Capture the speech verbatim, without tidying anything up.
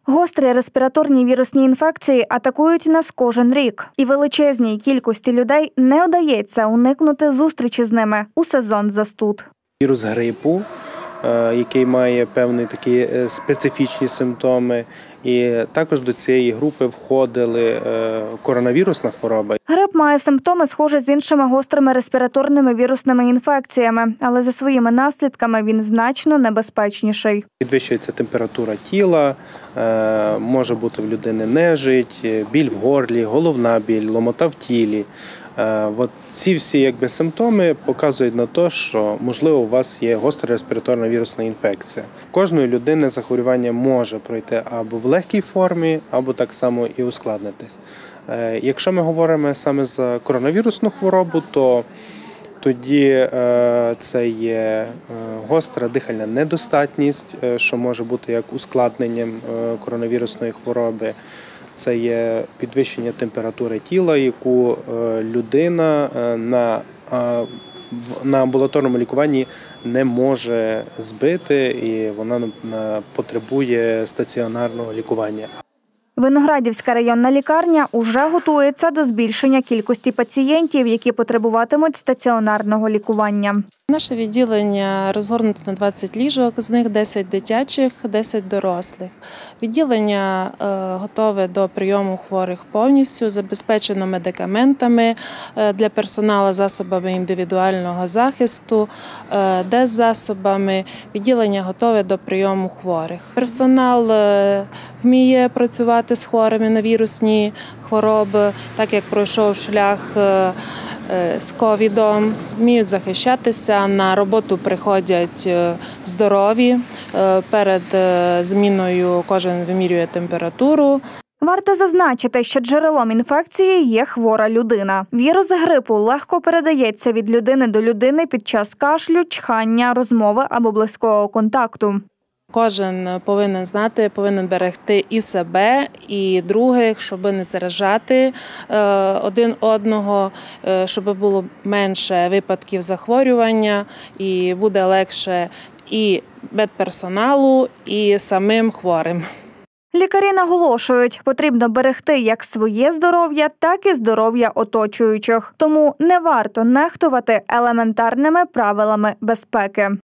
Гострі респіраторні вірусні інфекції атакують нас кожен рік. І величезній кількості людей не вдається уникнути зустрічі з ними у сезон застуд. Вірус грипу, який має певні такі специфічні симптоми. І також до цієї групи входили коронавірусна хвороба. Грип має симптоми, схожі з іншими гострими респіраторними вірусними інфекціями, але за своїми наслідками він значно небезпечніший. Підвищується температура тіла, може бути в людини нежить, біль в горлі, головна біль, ломота в тілі. От ці всі якби, симптоми показують на те, що, можливо, у вас є гостра респіраторна вірусна інфекція. В кожної людини захворювання може пройти або в легкій формі, або так само і ускладнитись. Якщо ми говоримо саме за коронавірусну хворобу, то тоді це є гостра дихальна недостатність, що може бути як ускладненням коронавірусної хвороби. Це є підвищення температури тіла, яку людина на, на амбулаторному лікуванні не може збити, і вона потребує стаціонарного лікування. Виноградівська районна лікарня уже готується до збільшення кількості пацієнтів, які потребуватимуть стаціонарного лікування. Наше відділення розгорнуто на двадцять ліжок, з них десять дитячих, десять дорослих. Відділення готове до прийому хворих повністю, забезпечено медикаментами для персоналу, засобами індивідуального захисту, деззасобами. Відділення готове до прийому хворих. Персонал вміє працювати з хворими на вірусні хвороби, так як пройшов шлях з ковідом, вміють захищатися, на роботу приходять здорові, перед зміною кожен вимірює температуру. Варто зазначити, що джерелом інфекції є хвора людина. Вірус грипу легко передається від людини до людини під час кашлю, чхання, розмови або близького контакту. Кожен повинен знати, повинен берегти і себе, і других, щоб не заражати один одного, щоб було менше випадків захворювання і буде легше і медперсоналу, і самим хворим. Лікарі наголошують, потрібно берегти як своє здоров'я, так і здоров'я оточуючих. Тому не варто нехтувати елементарними правилами безпеки.